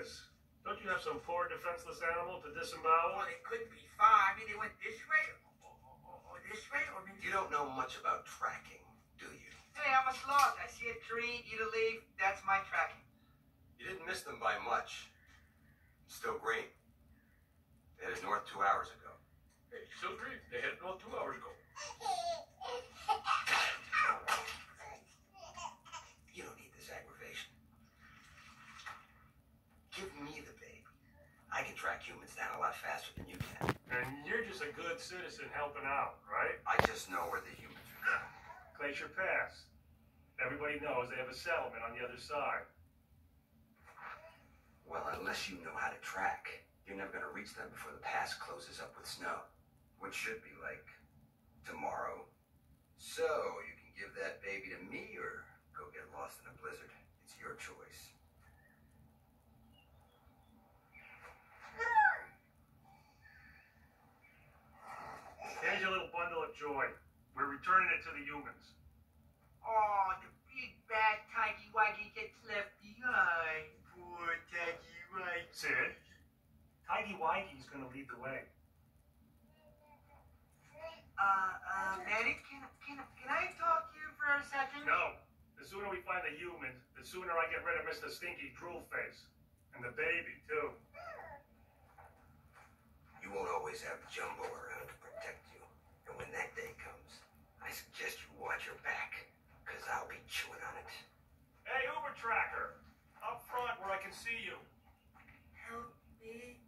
this? Don't you have some poor defenseless animal to disembowel? Well, it could be far. I mean, they went this way or this way, or maybe... You don't know much about tracking, do you? Hey, I'm a sloth. I see a tree, eat a leaf. That's my tracking. You didn't miss them by much. Still green. They headed north 2 hours ago. Hey, still green. They headed north 2 hours ago. You don't need this aggravation. Give me the baby. I can track humans down a lot faster than you can. And you're just a good citizen helping out, right? I just know where the humans are going. Glacier Pass. Everybody knows they have a settlement on the other side. Well, unless you know how to track, you're never going to reach them before the pass closes up with snow, which should be like tomorrow. So, you can give that baby to me or go get lost in a blizzard. It's your choice. Here's your little bundle of joy. We're returning it to the humans. Oh, the big bad Tidy Waggy gets left behind. Poor Tidy Waggy. Sid, Tidy Waggy's gonna lead the way. Manny, can I talk to you for a second? No. The sooner we find the humans, the sooner I get rid of Mr. Stinky Drool Face. And the baby, too. You won't always have Jumbo around to protect you. And when that day comes, I suggest you watch your back, because I'll be chewing on it. Hey, Uber Tracker! Up front where I can see you. Help me.